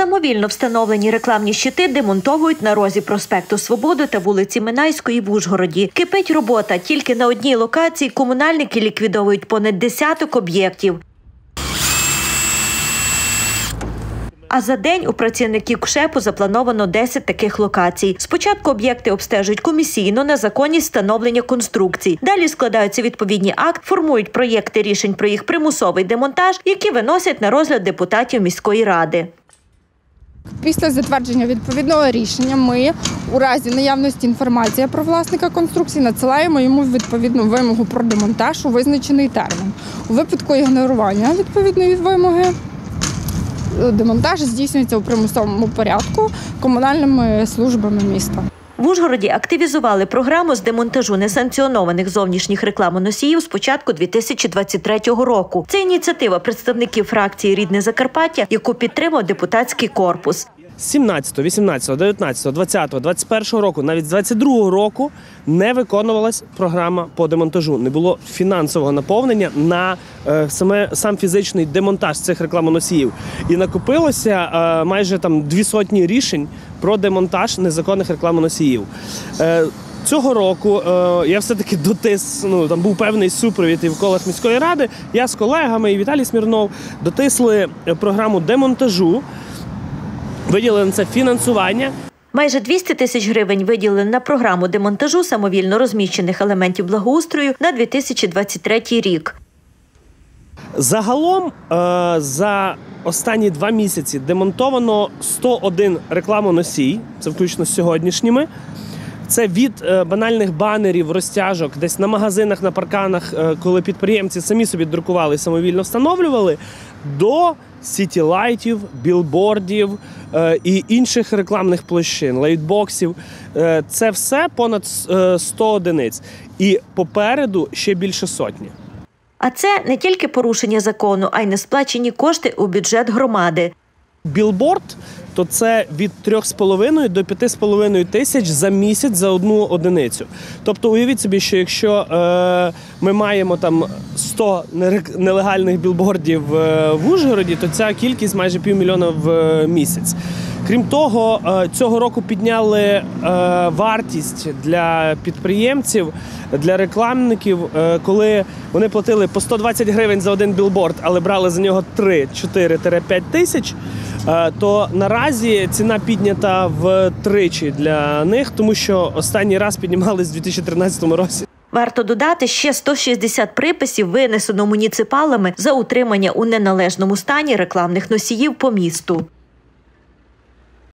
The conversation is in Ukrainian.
Самовільно встановлені рекламні щити демонтовують на розі проспекту Свободи та вулиці Минайської в Ужгороді. Кипить робота. Тільки на одній локації комунальники ліквідовують понад десяток об'єктів. А за день у працівників КШЕПу заплановано 10 таких локацій. Спочатку об'єкти обстежують комісійно на законність встановлення конструкцій. Далі складаються відповідні акти, формують проєкти рішень про їх примусовий демонтаж, які виносять на розгляд депутатів міської ради. Після затвердження відповідного рішення ми, у разі наявності інформації про власника конструкції, надсилаємо йому відповідну вимогу про демонтаж у визначений термін. У випадку ігнорування відповідної вимоги демонтаж здійснюється у примусовому порядку комунальними службами міста. В Ужгороді активізували програму з демонтажу несанкціонованих зовнішніх рекламоносіїв з початку 2023 року. Це ініціатива представників фракції «Рідне Закарпаття», яку підтримав депутатський корпус. З 17, 18, 19, 20, 21 року, навіть з 22 року не виконувалась програма по демонтажу. Не було фінансового наповнення на сам фізичний демонтаж цих рекламоносіїв. І накопилося майже 200 рішень про демонтаж незаконних рекламоносіїв. Цього року я все-таки там був певний супровід і в колах міської ради. Я з колегами і Віталій Смірнов дотисли програму демонтажу, виділили на це фінансування. Майже 200 тисяч гривень виділили на програму демонтажу самовільно розміщених елементів благоустрою на 2023 рік. Загалом за останні 2 місяці демонтовано 101 рекламоносій, це включно з сьогоднішніми. Це від банальних банерів, розтяжок, десь на магазинах, на парканах, коли підприємці самі собі друкували і самовільно встановлювали, до сіті-лайтів, білбордів і інших рекламних площин, лейтбоксів. Це все понад 100 одиниць. І попереду ще більше сотні. А це не тільки порушення закону, а й несплачені кошти у бюджет громади. Білборд – то це від 3,5 до 5,5 тисяч за місяць за одну одиницю. Тобто уявіть собі, що якщо ми маємо 100 нелегальних білбордів в Ужгороді, то ця кількість майже 500 000 в місяць. Крім того, цього року підняли вартість для підприємців, для рекламників, коли вони платили по 120 гривень за один білборд, але брали за нього 3, 4-5 тисяч, то наразі ціна піднята втричі для них, тому що останній раз піднімались у 2013 році. Варто додати, ще 160 приписів винесено муніципалами за утримання у неналежному стані рекламних носіїв по місту.